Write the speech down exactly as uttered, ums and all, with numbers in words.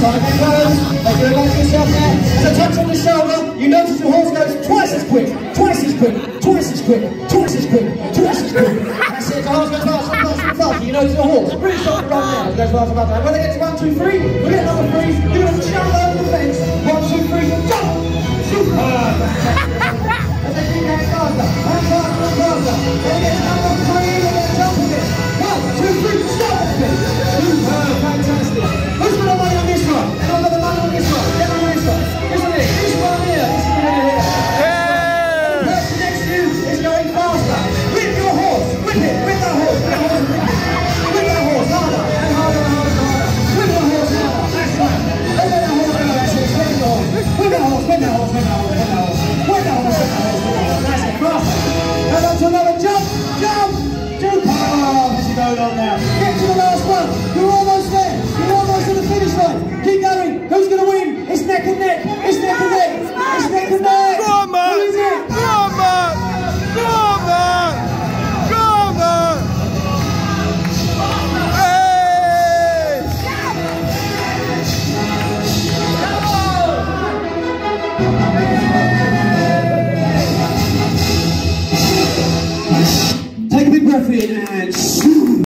Time it goes. Make you relax yourself now. As I touch on the shoulder, you notice the horse goes twice as quick, twice as quick, twice as quick, twice as quick, twice as quick. That's it. The horse goes faster, faster, faster. You notice the horse really start to run now. It goes faster, faster. When they get to one, two, three, we get number three. You're going to jump over the fence. One, two, three, jump. Super. As they keep going faster, and faster, and faster. When they get to number three, they're going to jump again. One, two, three, stop the fence. Super. Fantastic. Who's got the money on this one? Anyone got the money on this one? Get on this one. Listen to this. This one here. This is the one here. The person next to you is going faster. Whip your horse. Whip it. Whip that horse. Whip that horse. Whip that horse. Harder. And harder and harder and harder. Whip that horse harder. That's right. Let that horse go. That's it. Whip the horse. Whip that horse. Whip that horse. Whip that horse. Whip that horse. Whip that horse. Whip that horse. Whip that horse. That's it. Faster. Come on to another jump. Jump. Jump. Oh, this is going on now. Get to the last one. You're almost there. You're almost to the finish line. Keep going. Who's going to win? It's neck and neck. It's neck and neck. It's neck and neck. Go on, man. Who is it? Go on, man. Go on, man. Go on, man. Hey! Take a big breath in and